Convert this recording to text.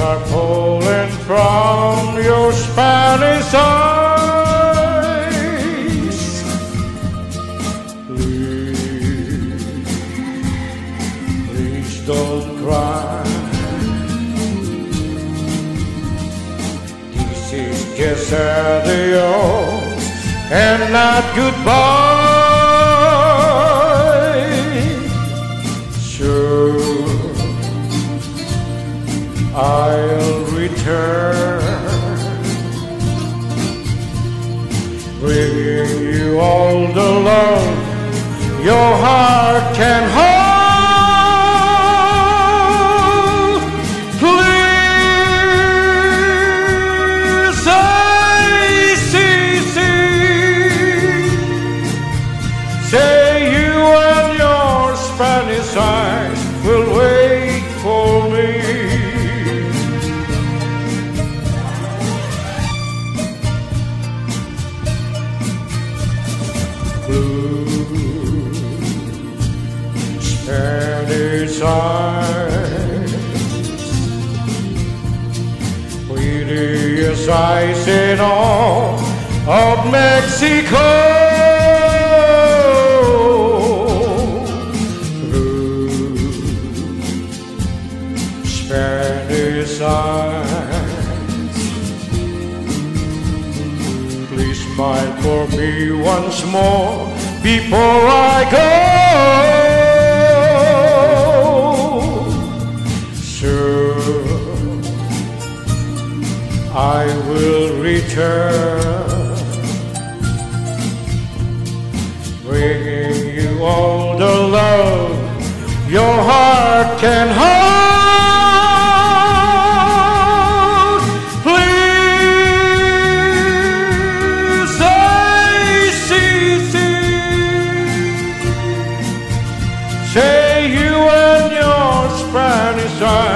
are falling from your Spanish eyes. Please don't cry. This is just adios and not goodbye. Sure, I'll return, bringing you all the love your heart can hold. Please say you and your Spanish eyes will wait for me. Blue Spanish eyes, prettiest eyes in all of Mexico. Blue Spanish eyes, please smile for me once more before I go. Sure, I will return, bringing you all the love your heart can hold. Say you and your Spanish eyes